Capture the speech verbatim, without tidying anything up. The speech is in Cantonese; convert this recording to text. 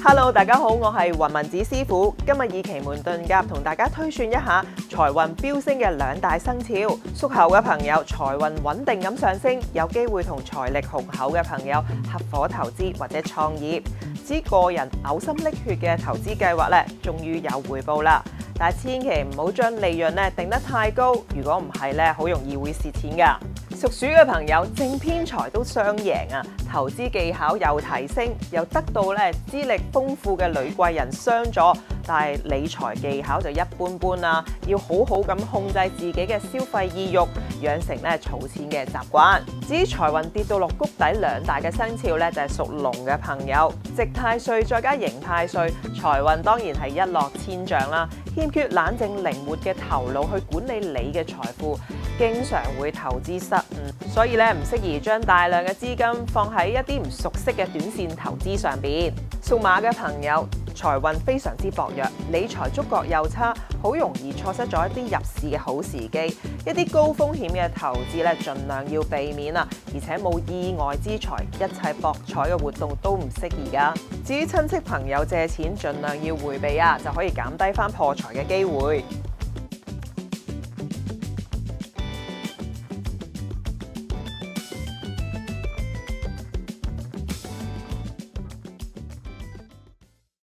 Hello， 大家好，我係雲文子師傅。今日以奇門遁甲同大家推算一下財運飆升嘅兩大生肖。屬猴嘅朋友財運穩定咁上升，有機會同財力雄厚嘅朋友合夥投資或者創業。至於個人嘔心瀝血嘅投資計劃咧，終於有回報啦。但係千祈唔好將利潤咧定得太高，如果唔係咧，好容易會蝕錢㗎。屬鼠嘅朋友正偏財都雙贏啊！投資技巧又提升，又得到咧資歷豐富嘅女貴人相助，但係理財技巧就一般般啦。要好好咁控制自己嘅消費意欲，養成咧儲錢嘅習慣。至於財運跌到落谷底兩大嘅生肖咧，就係屬龍嘅朋友，值太歲再加刑太歲，財運當然係一落千丈啦。欠缺冷靜靈活嘅頭腦去管理你嘅財富，經常會投資失誤，所以咧唔適宜將大量嘅資金放喺一啲唔熟悉嘅短線投資上邊。屬馬嘅朋友財運非常之薄弱，理財觸覺又差，好容易錯失咗一啲入市嘅好時機。一啲高風險嘅投資咧，盡量要避免啊！而且冇意外之財，一切博彩嘅活動都唔適宜噶。至於親戚朋友借錢，盡量要迴避啊，就可以減低翻破財嘅機會。